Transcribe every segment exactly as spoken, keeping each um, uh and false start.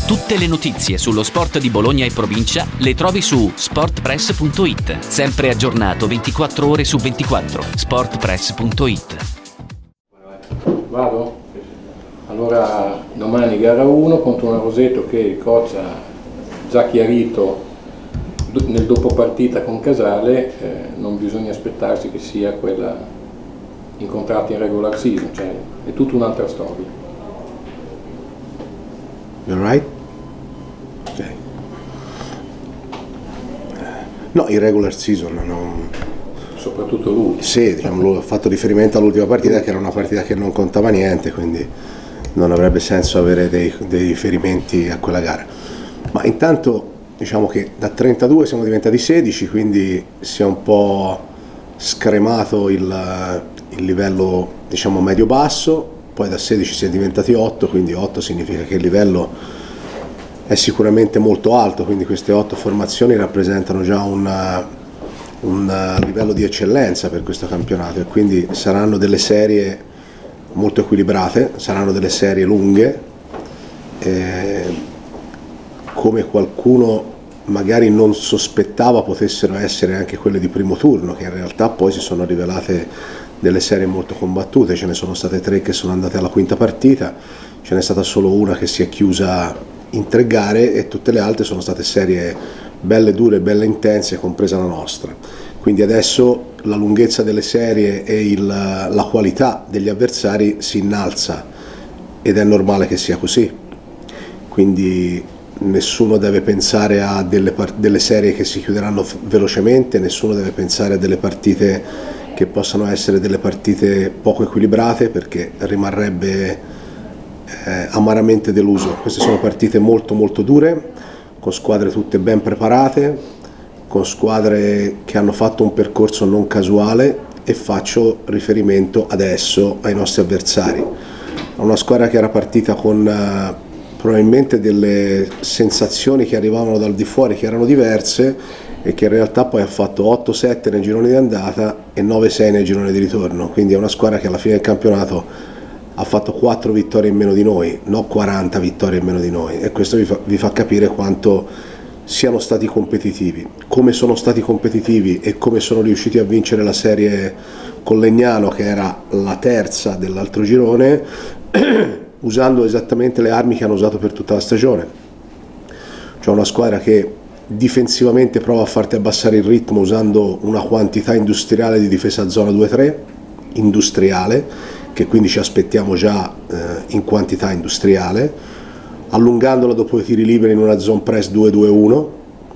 Tutte le notizie sullo sport di Bologna e provincia le trovi su sportpress punto it. Sempre aggiornato ventiquattro ore su ventiquattro. sportpress punto it. Vado? Allora domani gara uno contro una Roseto che il coach ha già chiarito nel dopo partita con Casale, eh, non bisogna aspettarsi che sia quella incontrata in regular season, cioè è tutta un'altra storia. You're right? Ok. No, in regular season non... Soprattutto lui. Sì, diciamo, lui ha fatto riferimento all'ultima partita che era una partita che non contava niente, quindi non avrebbe senso avere dei, dei riferimenti a quella gara. Ma intanto diciamo che da trentadue siamo diventati sedici, quindi si è un po' scremato il, il livello, diciamo, medio-basso, poi da sedici si è diventati otto, quindi otto significa che il livello è sicuramente molto alto, quindi queste otto formazioni rappresentano già un, un livello di eccellenza per questo campionato e quindi saranno delle serie molto equilibrate, saranno delle serie lunghe, eh, come qualcuno magari non sospettava potessero essere anche quelle di primo turno, che in realtà poi si sono rivelate delle serie molto combattute. Ce ne sono state tre che sono andate alla quinta partita, ce n'è stata solo una che si è chiusa in tre gare e tutte le altre sono state serie belle dure, belle intense, compresa la nostra. Quindi adesso la lunghezza delle serie e il, la qualità degli avversari si innalza ed è normale che sia così. Quindi nessuno deve pensare a delle, delle serie che si chiuderanno velocemente, nessuno deve pensare a delle partite che possano essere delle partite poco equilibrate, perché rimarrebbe eh, amaramente deluso. Queste sono partite molto molto dure, con squadre tutte ben preparate, con squadre che hanno fatto un percorso non casuale, e faccio riferimento adesso ai nostri avversari. Una squadra che era partita con eh, probabilmente delle sensazioni che arrivavano dal di fuori che erano diverse e che in realtà poi ha fatto otto sette nel girone di andata e nove sei nel girone di ritorno, quindi è una squadra che alla fine del campionato ha fatto quattro vittorie in meno di noi, non quaranta vittorie in meno di noi, e questo vi fa, vi fa capire quanto siano stati competitivi, come sono stati competitivi e come sono riusciti a vincere la serie con Legnano, che era la terza dell'altro girone, usando esattamente le armi che hanno usato per tutta la stagione. Cioè una squadra che difensivamente prova a farti abbassare il ritmo usando una quantità industriale di difesa zona due tre, industriale, che quindi ci aspettiamo già eh, in quantità industriale, allungandola dopo i tiri liberi in una zone press due due uno,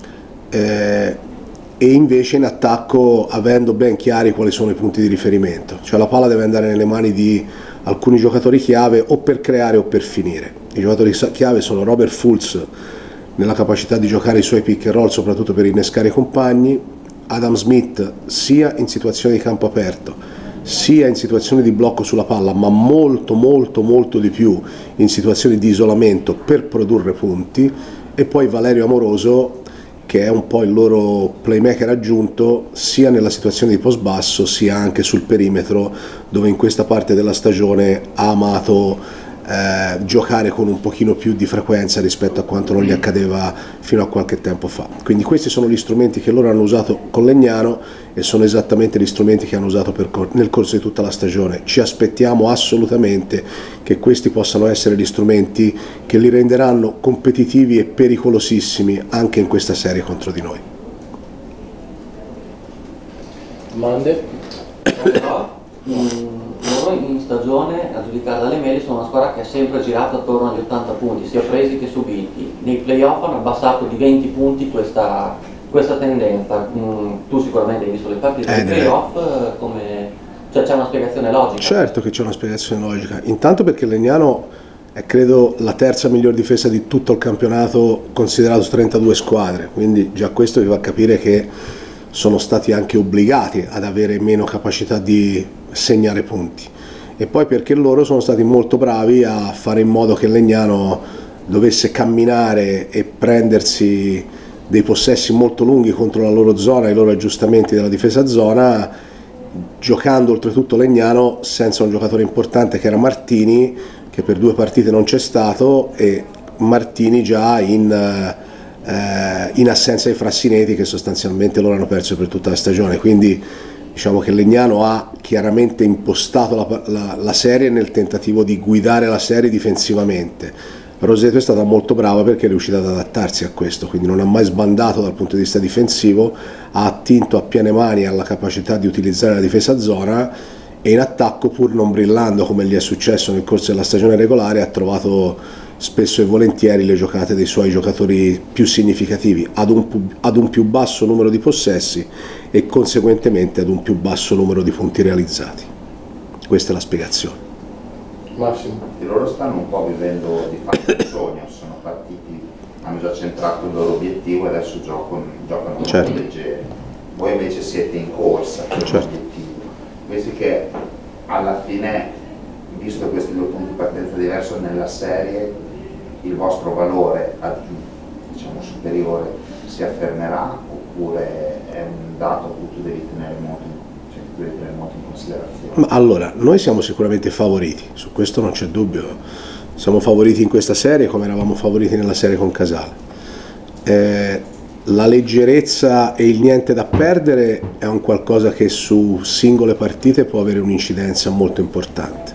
eh, e invece in attacco avendo ben chiari quali sono i punti di riferimento, cioè la palla deve andare nelle mani di alcuni giocatori chiave o per creare o per finire. I giocatori chiave sono Robert Fultz nella capacità di giocare i suoi pick and roll soprattutto per innescare i compagni, Adam Smith sia in situazioni di campo aperto sia in situazioni di blocco sulla palla, ma molto molto molto di più in situazioni di isolamento per produrre punti, e poi Valerio Amoroso, che è un po' il loro playmaker aggiunto sia nella situazione di post basso sia anche sul perimetro, dove in questa parte della stagione ha amato eh, giocare con un pochino più di frequenza rispetto a quanto non gli accadeva fino a qualche tempo fa. Quindi questi sono gli strumenti che loro hanno usato con Legnano e sono esattamente gli strumenti che hanno usato per, nel corso di tutta la stagione. Ci aspettiamo assolutamente che questi possano essere gli strumenti che li renderanno competitivi e pericolosissimi anche in questa serie contro di noi. Domande? Però, loro in stagione, a giudicare dalle medie, sono una squadra che ha sempre girato attorno agli ottanta punti, sia presi che subiti. Nei playoff hanno abbassato di venti punti questa, questa tendenza. Mm, tu sicuramente hai visto le partite eh, dei playoff, come... cioè c'è una spiegazione logica? Certo che c'è una spiegazione logica, intanto perché Legnano è credo la terza miglior difesa di tutto il campionato considerato trentadue squadre, quindi già questo vi fa capire che sono stati anche obbligati ad avere meno capacità di segnare punti, e poi perché loro sono stati molto bravi a fare in modo che Legnano dovesse camminare e prendersi dei possessi molto lunghi contro la loro zona, i loro aggiustamenti della difesa zona, giocando oltretutto Legnano senza un giocatore importante che era Martini, che per due partite non c'è stato, e Martini già in, eh, in assenza di Frassineti, che sostanzialmente loro hanno perso per tutta la stagione, quindi diciamo che Legnano ha chiaramente impostato la, la, la serie nel tentativo di guidare la serie difensivamente. Roseto è stata molto brava perché è riuscita ad adattarsi a questo, quindi non ha mai sbandato dal punto di vista difensivo, ha attinto a piene mani alla capacità di utilizzare la difesa a zona e in attacco, pur non brillando come gli è successo nel corso della stagione regolare, ha trovato spesso e volentieri le giocate dei suoi giocatori più significativi ad un, ad un più basso numero di possessi e conseguentemente ad un più basso numero di punti realizzati. Questa è la spiegazione. Massimo. E loro stanno un po' vivendo di fatto un sogno, sono partiti, hanno già centrato il loro obiettivo e adesso giocano, giocano certo. molto leggeri. Voi invece siete in corsa per certo. l'obiettivo. Questi che alla fine, visto questi due punti di partenza diversi nella serie, il vostro valore diciamo superiore si affermerà oppure è un dato che tu devi tenere molto in Cioè, devi tenere molto in considerazione? Ma allora, noi siamo sicuramente favoriti, su questo non c'è dubbio, siamo favoriti in questa serie come eravamo favoriti nella serie con Casale. Eh, la leggerezza e il niente da perdere è un qualcosa che su singole partite può avere un'incidenza molto importante.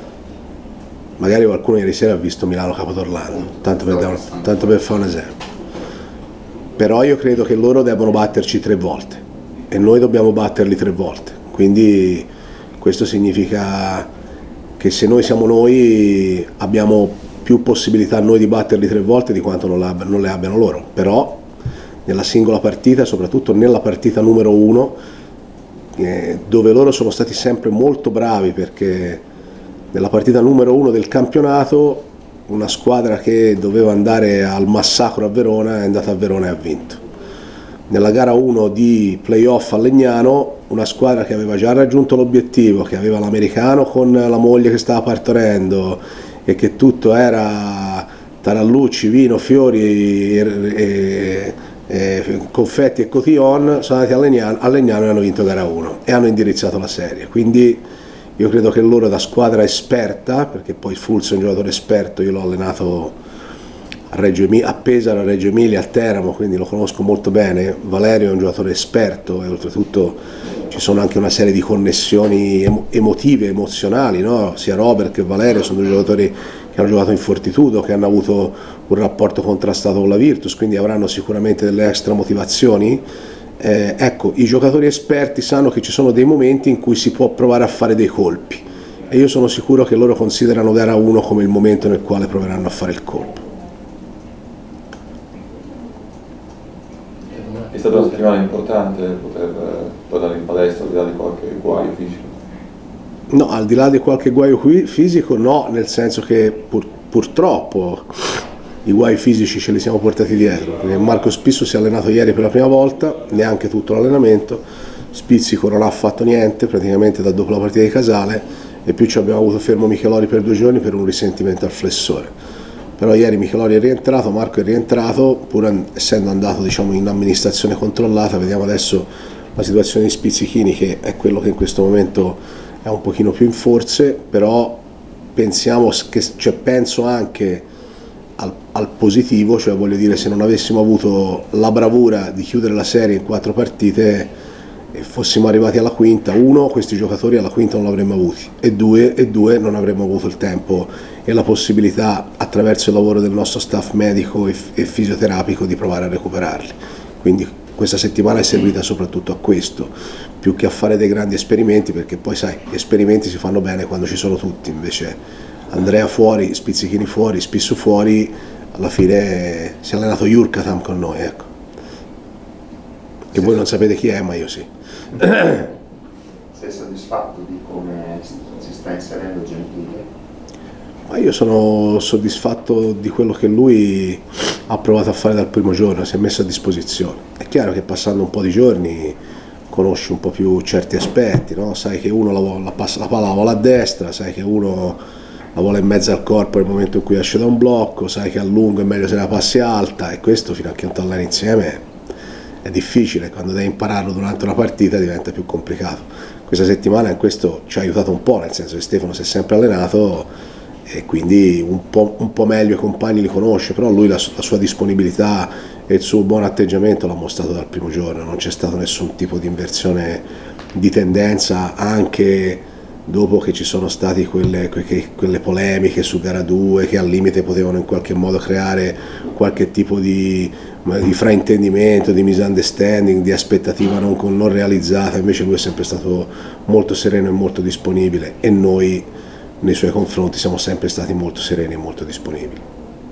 Magari qualcuno ieri sera ha visto Milano Capotorlando, tanto per, dare, tanto per fare un esempio. Però io credo che loro debbano batterci tre volte e noi dobbiamo batterli tre volte, quindi questo significa che se noi siamo noi abbiamo più possibilità noi di batterli tre volte di quanto non, non le abbiano loro, però nella singola partita, soprattutto nella partita numero uno, eh, dove loro sono stati sempre molto bravi, perché nella partita numero uno del campionato una squadra che doveva andare al massacro a Verona è andata a Verona e ha vinto. Nella gara uno di playoff a Legnano, una squadra che aveva già raggiunto l'obiettivo, che aveva l'americano con la moglie che stava partorendo e che tutto era tarallucci, vino, fiori e, e, e confetti e cotillon, sono andati a Legnano, a Legnano e hanno vinto gara uno e hanno indirizzato la serie. Quindi io credo che loro, da squadra esperta, perché poi Fulz è un giocatore esperto, io l'ho allenato a, Reggio Emilia, a Pesaro, a Reggio Emilia, a Teramo, quindi lo conosco molto bene. Valerio è un giocatore esperto e oltretutto ci sono anche una serie di connessioni emo emotive, emozionali, no? Sia Robert che Valerio sono due giocatori che hanno giocato in Fortitudo, che hanno avuto un rapporto contrastato con la Virtus, quindi avranno sicuramente delle extra motivazioni. Eh, ecco, i giocatori esperti sanno che ci sono dei momenti in cui si può provare a fare dei colpi e io sono sicuro che loro considerano gara uno come il momento nel quale proveranno a fare il colpo. È stata una settimana importante poter tornare in palestra al di là di qualche guaio fisico? No, al di là di qualche guaio fisico no, nel senso che pur, purtroppo i guai fisici ce li siamo portati dietro, perché Marco Spissu si è allenato ieri per la prima volta, neanche tutto l'allenamento, Spizzico non ha fatto niente praticamente da dopo la partita di Casale e più ci abbiamo avuto fermo Michelori per due giorni per un risentimento al flessore. Però ieri Michelori è rientrato, Marco è rientrato, pur essendo andato diciamo, in amministrazione controllata. Vediamo adesso la situazione di Spizzichini, che è quello che in questo momento è un pochino più in forze, però pensiamo che, cioè, penso anche Al, al positivo, cioè voglio dire, se non avessimo avuto la bravura di chiudere la serie in quattro partite e fossimo arrivati alla quinta, uno, questi giocatori alla quinta non l'avremmo avuti e due, e due non avremmo avuto il tempo e la possibilità, attraverso il lavoro del nostro staff medico e, e fisioterapico, di provare a recuperarli. Quindi questa settimana è servita soprattutto a questo, più che a fare dei grandi esperimenti, perché poi sai, gli esperimenti si fanno bene quando ci sono tutti, invece Andrea fuori, Spizzichini fuori, Spissu fuori, alla fine si è allenato Jurkatam con noi, ecco. Che voi non sapete chi è, ma io sì. Sei soddisfatto di come si sta inserendo Gentile? Ma io sono soddisfatto di quello che lui ha provato a fare dal primo giorno, si è messo a disposizione. È chiaro che passando un po' di giorni conosci un po' più certi aspetti, no? Sai che uno la, la, passa, la palla la vuole a destra, sai che uno la vuole in mezzo al corpo nel momento in cui esce da un blocco, sai che a lungo è meglio se la passi alta, e questo fino a che non ti alleni insieme è difficile. Quando devi impararlo durante una partita diventa più complicato. Questa settimana in questo ci ha aiutato un po', nel senso che Stefano si è sempre allenato e quindi un po', un po' meglio i compagni li conosce, però lui la, la sua disponibilità e il suo buon atteggiamento l'ha mostrato dal primo giorno, non c'è stato nessun tipo di inversione di tendenza, anche dopo che ci sono state quelle, quelle polemiche su gara due che al limite potevano in qualche modo creare qualche tipo di, di fraintendimento, di misunderstanding, di aspettativa non, non realizzata. Invece lui è sempre stato molto sereno e molto disponibile, e noi nei suoi confronti siamo sempre stati molto sereni e molto disponibili.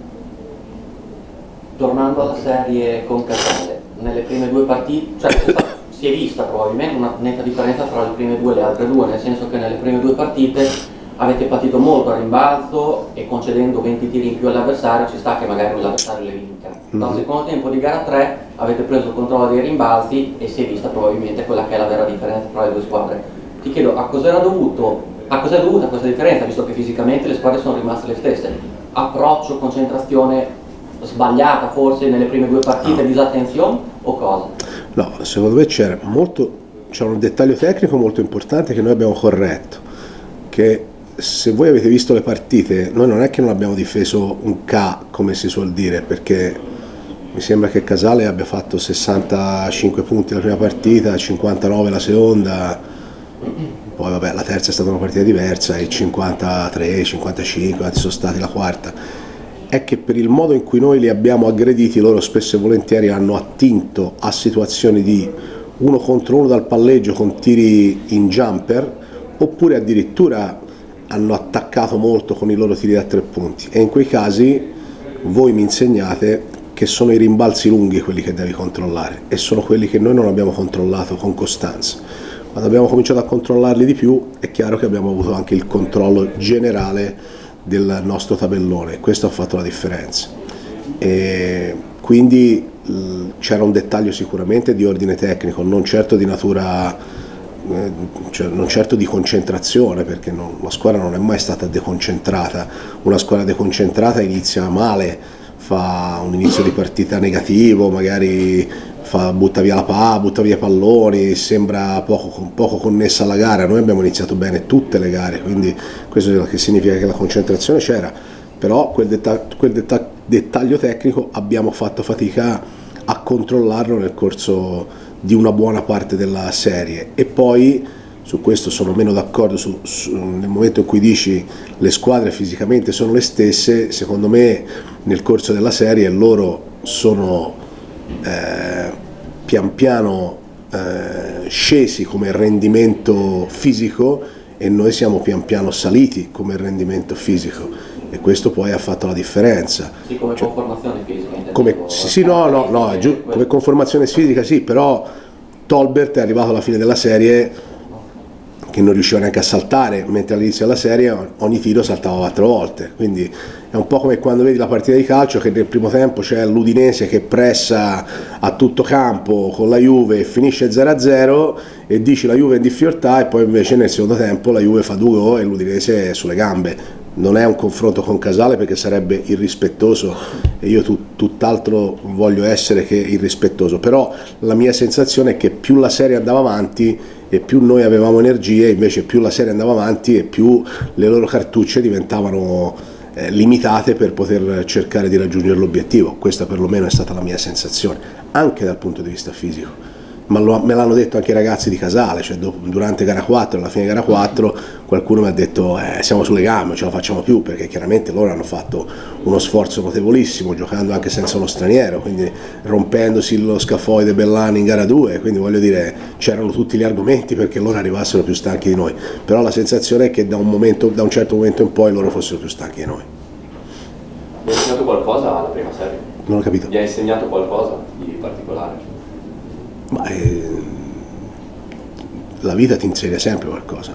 Tornando alla serie con Casale, nelle prime due partite, cioè si è vista probabilmente una netta differenza tra le prime due e le altre due, nel senso che nelle prime due partite avete patito molto a rimbalzo e concedendo venti tiri in più all'avversario ci sta che magari l'avversario le vinca. Dal secondo tempo di gara tre avete preso il controllo dei rimbalzi e si è vista probabilmente quella che è la vera differenza tra le due squadre. Ti chiedo a cosa era dovuto, a cosa è dovuta questa differenza, visto che fisicamente le squadre sono rimaste le stesse? Approccio, concentrazione sbagliata forse nelle prime due partite, no. Disattenzione o cosa? No, secondo me c'era molto, c'era un dettaglio tecnico molto importante che noi abbiamo corretto, che se voi avete visto le partite, noi non è che non abbiamo difeso un K, come si suol dire, perché mi sembra che Casale abbia fatto sessantacinque punti la prima partita, cinquantanove la seconda, poi vabbè la terza è stata una partita diversa e cinquantatré, cinquantacinque, anzi sono stati la quarta. È che per il modo in cui noi li abbiamo aggrediti, loro spesso e volentieri hanno attinto a situazioni di uno contro uno dal palleggio con tiri in jumper, oppure addirittura hanno attaccato molto con i loro tiri da tre punti, e in quei casi voi mi insegnate che sono i rimbalzi lunghi quelli che devi controllare, e sono quelli che noi non abbiamo controllato con costanza. Quando abbiamo cominciato a controllarli di più è chiaro che abbiamo avuto anche il controllo generale del nostro tabellone, questo ha fatto la differenza. E quindi c'era un dettaglio sicuramente di ordine tecnico, non certo di natura, eh, cioè non certo di concentrazione, perché non, la squadra non è mai stata deconcentrata. Una squadra deconcentrata inizia male, fa un inizio di partita negativo, magari fa, butta via la palla, butta via i palloni, sembra poco, poco connessa alla gara. Noi abbiamo iniziato bene tutte le gare, quindi questo che significa che la concentrazione c'era, però quel, detta quel detta dettaglio tecnico abbiamo fatto fatica a controllarlo nel corso di una buona parte della serie. E poi su questo sono meno d'accordo, su, su, nel momento in cui dici le squadre fisicamente sono le stesse, secondo me nel corso della serie loro sono eh, pian piano eh, scesi come rendimento fisico e noi siamo pian piano saliti come rendimento fisico, e questo poi ha fatto la differenza. Sì, come cioè, conformazione fisica. Come, sì, sì, no, no, no, giù, come conformazione fisica sì, però Tolbert è arrivato alla fine della serie che non riusciva neanche a saltare, mentre all'inizio della serie ogni tiro saltava quattro volte, quindi è un po' come quando vedi la partita di calcio che nel primo tempo c'è l'Udinese che pressa a tutto campo con la Juve e finisce zero a zero e dici la Juve è in difficoltà, e poi invece nel secondo tempo la Juve fa due gol e l'Udinese è sulle gambe. Non è un confronto con Casale perché sarebbe irrispettoso, e io tu, tutt'altro voglio essere che irrispettoso, però la mia sensazione è che più la serie andava avanti e più noi avevamo energie, invece più la serie andava avanti e più le loro cartucce diventavano eh, limitate per poter cercare di raggiungere l'obiettivo. Questa perlomeno è stata la mia sensazione, anche dal punto di vista fisico. Ma lo, me l'hanno detto anche i ragazzi di Casale, cioè dopo, durante gara quattro, alla fine gara quattro, qualcuno mi ha detto eh, siamo sulle gambe, non ce la facciamo più, perché chiaramente loro hanno fatto uno sforzo notevolissimo, giocando anche senza uno straniero, quindi rompendosi lo scafoide Bellani in gara due, quindi voglio dire c'erano tutti gli argomenti perché loro arrivassero più stanchi di noi, però la sensazione è che da un, momento, da un certo momento in poi loro fossero più stanchi di noi. Mi ha insegnato qualcosa alla prima serie? Non ho capito. Gli ha insegnato qualcosa di particolare? Ma eh, la vita ti insegna sempre qualcosa,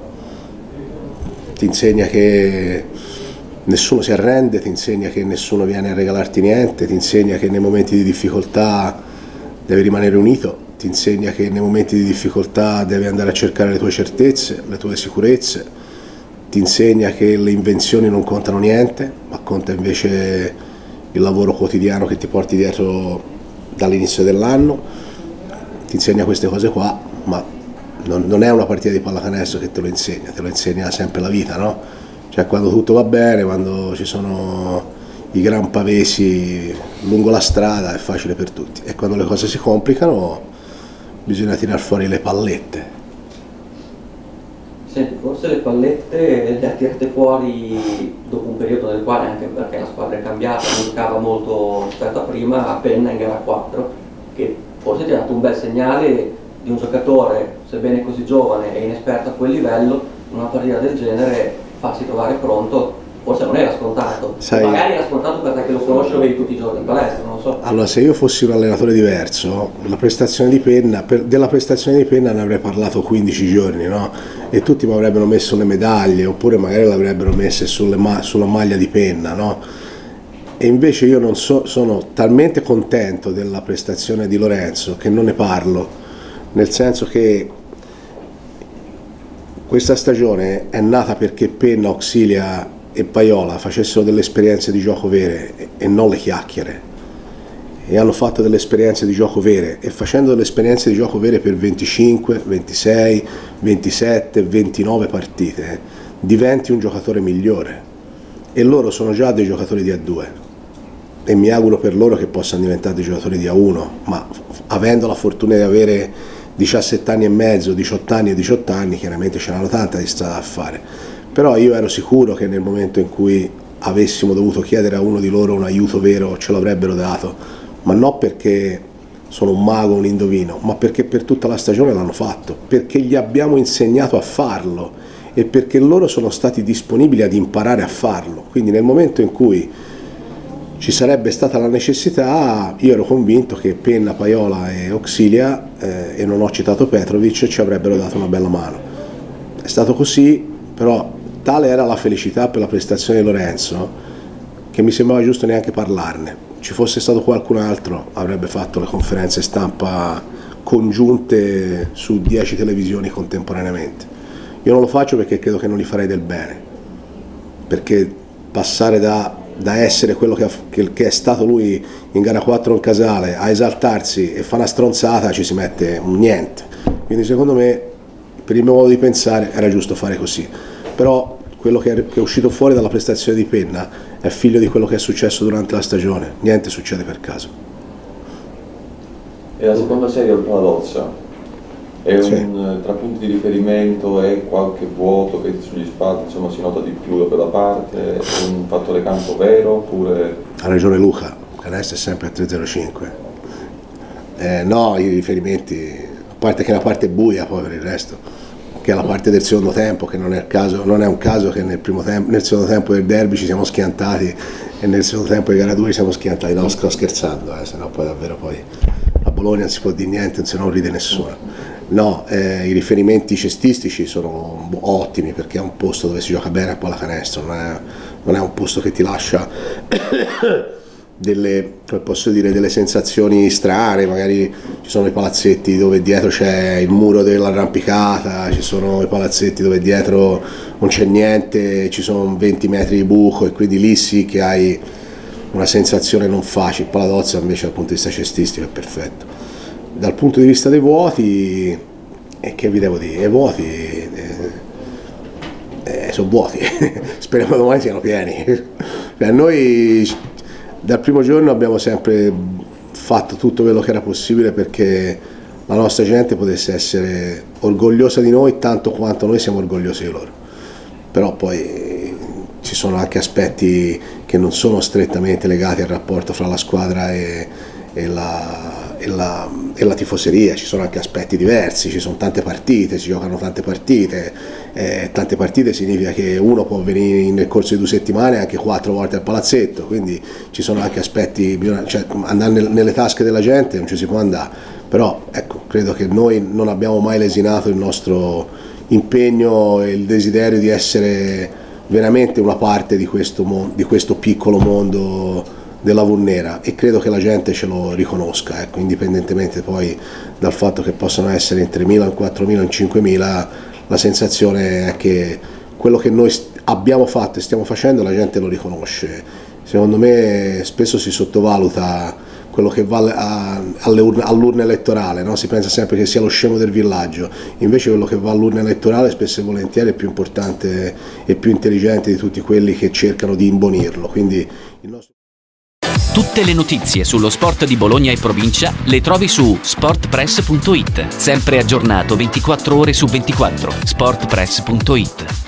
ti insegna che nessuno si arrende, ti insegna che nessuno viene a regalarti niente, ti insegna che nei momenti di difficoltà devi rimanere unito, ti insegna che nei momenti di difficoltà devi andare a cercare le tue certezze, le tue sicurezze, ti insegna che le invenzioni non contano niente, ma conta invece il lavoro quotidiano che ti porti dietro dall'inizio dell'anno. Ti insegna queste cose qua, ma non, non è una partita di pallacanestro che te lo insegna, te lo insegna sempre la vita, no? cioè quando tutto va bene, quando ci sono i gran pavesi lungo la strada è facile per tutti, e quando le cose si complicano bisogna tirar fuori le pallette. Senti, forse le pallette le ha tirate fuori dopo un periodo nel quale, anche perché la squadra è cambiata, non giocava molto rispetto a prima, a Penna in gara quattro, che forse ti ha dato un bel segnale di un giocatore, sebbene così giovane e inesperto a quel livello, una partita del genere, farsi trovare pronto, forse non era scontato. Sai, magari era scontato perché lo conosci, lo vedi tutti i giorni in palestra, non lo so. Allora, se io fossi un allenatore diverso, la prestazione di Penna, per, della prestazione di Penna ne avrei parlato quindici giorni, no? E tutti mi avrebbero messo le medaglie, oppure magari le avrebbero messe sulle ma sulla maglia di Penna, no? E invece io non so, sono talmente contento della prestazione di Lorenzo che non ne parlo, nel senso che questa stagione è nata perché Penna, Auxilia e Paiola facessero delle esperienze di gioco vere e non le chiacchiere, e hanno fatto delle esperienze di gioco vere, e facendo delle esperienze di gioco vere per venticinque, ventisei, ventisette, ventinove partite diventi un giocatore migliore, e loro sono già dei giocatori di A due e mi auguro per loro che possano diventare dei giocatori di A uno, ma avendo la fortuna di avere diciassette anni e mezzo, diciotto anni e diciotto anni, chiaramente ce n'hanno tanta di strada da fare. Però io ero sicuro che nel momento in cui avessimo dovuto chiedere a uno di loro un aiuto vero ce l'avrebbero dato, ma non perché sono un mago, un indovino, ma perché per tutta la stagione l'hanno fatto, perché gli abbiamo insegnato a farlo e perché loro sono stati disponibili ad imparare a farlo. Quindi nel momento in cui ci sarebbe stata la necessità, io ero convinto che Penna, Paiola e Auxilia, eh, e non ho citato Petrovic, ci avrebbero dato una bella mano. È stato così, però tale era la felicità per la prestazione di Lorenzo che mi sembrava giusto neanche parlarne. Ci fosse stato qualcun altro avrebbe fatto le conferenze stampa congiunte su dieci televisioni contemporaneamente. Io non lo faccio perché credo che non gli farei del bene, perché passare da, da essere quello che, ha, che, che è stato lui in gara quattro in Casale a esaltarsi e fa una stronzata ci si mette un niente. Quindi secondo me, per il mio modo di pensare, era giusto fare così. Però quello che è, che è uscito fuori dalla prestazione di Penna è figlio di quello che è successo durante la stagione, niente succede per caso. E la seconda serie al Paladozza è sì. un tra punti di riferimento, è qualche vuoto che sugli spalti insomma si nota di più da quella parte, è un fattore campo vero oppure... Ha ragione Luca, il resto è sempre a tre zero cinque. Eh, no, i riferimenti, a parte che la parte è buia poi per il resto, che è la parte del secondo tempo, che non è, il caso, non è un caso che nel, primo tempo, nel secondo tempo del derby ci siamo schiantati e nel secondo tempo di gara due ci siamo schiantati. No, sto scherzando, eh, se no poi davvero poi a Bologna non si può dire niente, se no ride nessuno. No, eh, i riferimenti cestistici sono ottimi perché è un posto dove si gioca bene a pallacanestro, non è, non è un posto che ti lascia delle, come posso dire, delle sensazioni strane. Magari ci sono i palazzetti dove dietro c'è il muro dell'arrampicata, ci sono i palazzetti dove dietro non c'è niente, ci sono venti metri di buco, e quindi lì sì che hai una sensazione non facile. Il Paladozza invece dal punto di vista cestistico è perfetto. Dal punto di vista dei vuoti, e che vi devo dire, i vuoti eh, eh, sono vuoti, speriamo domani siano pieni. Cioè, noi dal primo giorno abbiamo sempre fatto tutto quello che era possibile perché la nostra gente potesse essere orgogliosa di noi tanto quanto noi siamo orgogliosi di loro. Però poi ci sono anche aspetti che non sono strettamente legati al rapporto fra la squadra e, e la... E la, e la tifoseria, ci sono anche aspetti diversi, ci sono tante partite, si giocano tante partite, eh, tante partite significa che uno può venire nel corso di due settimane anche quattro volte al palazzetto, quindi ci sono anche aspetti, cioè andare nel, nelle tasche della gente non ci si può andare, però ecco, credo che noi non abbiamo mai lesinato il nostro impegno e il desiderio di essere veramente una parte di questo, di questo piccolo mondo della Vulnera, e credo che la gente ce lo riconosca, ecco, indipendentemente poi dal fatto che possano essere in tremila, in quattromila, in cinquemila, la sensazione è che quello che noi abbiamo fatto e stiamo facendo la gente lo riconosce. Secondo me spesso si sottovaluta quello che va a, all'urna elettorale, no? Si pensa sempre che sia lo scemo del villaggio, invece quello che va all'urna elettorale spesso e volentieri è più importante e più intelligente di tutti quelli che cercano di imbonirlo. Quindi il nostro... Tutte le notizie sullo sport di Bologna e provincia le trovi su sport press punto it, sempre aggiornato ventiquattro ore su ventiquattro. sport press punto it.